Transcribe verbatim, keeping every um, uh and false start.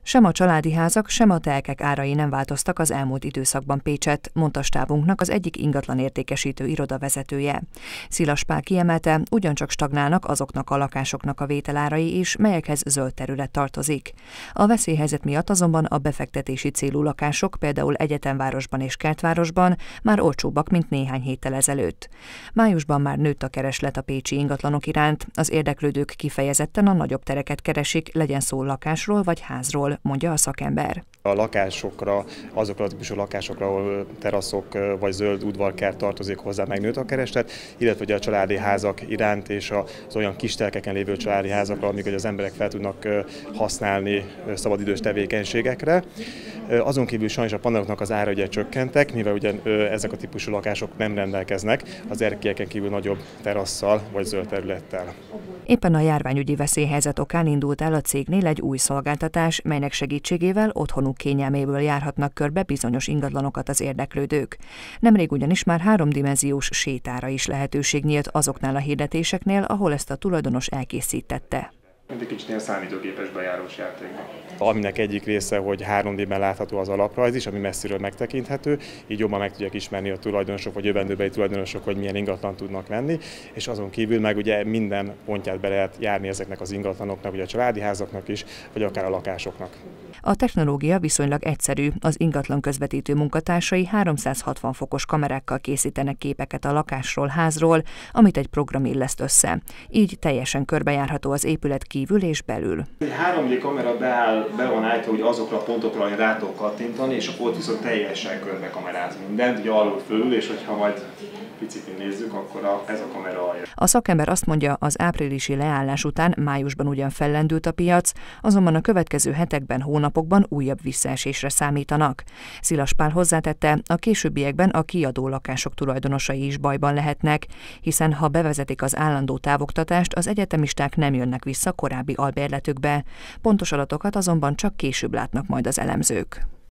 Sem a családi házak, sem a telkek árai nem változtak az elmúlt időszakban Pécsett, mondta stábunknak az egyik ingatlan értékesítő iroda vezetője. Szilas Pál kiemelte, ugyancsak stagnálnak azoknak a lakásoknak a vételárai is, melyekhez zöld terület tartozik. A veszélyhelyzet miatt azonban a befektetési célú lakások, például Egyetemvárosban és Kertvárosban már olcsóbbak, mint néhány héttel ezelőtt. Májusban már nőtt a kereslet a pécsi ingatlanok iránt, az érdeklődők kifejezetten a nagyobb tereket keresik, legyen szó lakásról vagy házról, mondja a szakember. A lakásokra, azokra a típusú lakásokra, ahol teraszok vagy zöld udvarkert tartozik hozzá, megnőtt a kereslet, illetve a családi házak iránt és az olyan kis telkeken lévő családi házakra, amik az emberek fel tudnak használni szabadidős tevékenységekre. Azon kívül sajnos a paneloknak az ára ugye csökkentek, mivel ugye ezek a típusú lakások nem rendelkeznek az erkélyeken kívül nagyobb terasszal vagy zöld területtel. Éppen a járványügyi veszélyhelyzet okán indult el a cégnél egy új szolgáltatás, melynek segítségével otthonuk kényelméből járhatnak körbe bizonyos ingatlanokat az érdeklődők. Nemrég ugyanis már háromdimenziós sétára is lehetőség nyílt azoknál a hirdetéseknél, ahol ezt a tulajdonos elkészítette. Egy kicsit ilyen számítógépes bejárós játékban. Aminek egyik része, hogy három dében látható az alaprajz is, ami messziről megtekinthető, így jobban meg tudják ismerni a tulajdonosok vagy jövendőbeli tulajdonosok, hogy milyen ingatlan tudnak venni, és azon kívül meg ugye minden pontját be lehet járni ezeknek az ingatlanoknak, ugye a családi házaknak is, vagy akár a lakásoknak. A technológia viszonylag egyszerű, az ingatlan közvetítő munkatársai háromszázhatvan fokos kamerákkal készítenek képeket a lakásról, házról, amit egy program illeszt össze. Így teljesen körbejárható az épület kívül és belül. Egy három dé kamera beáll, be van állítva, hogy azokra a pontokra, hogy rá tudok kattintani, és akkor ott viszont teljesen körbe kameráz mindent, ugye alul fölül, és hogyha majd picit nézzük, akkor a, ez a kamera alja. A szakember azt mondja, az áprilisi leállás után májusban ugyan fellendült a piac, azonban a következő hetekben, hónapokban újabb visszaesésre számítanak. Szilas Pál hozzátette, a későbbiekben a kiadó lakások tulajdonosai is bajban lehetnek, hiszen ha bevezetik az állandó távoktatást, az egyetemisták nem jönnek vissza korábbi albérletükbe. Pontos adatokat azonban csak később látnak majd az elemzők.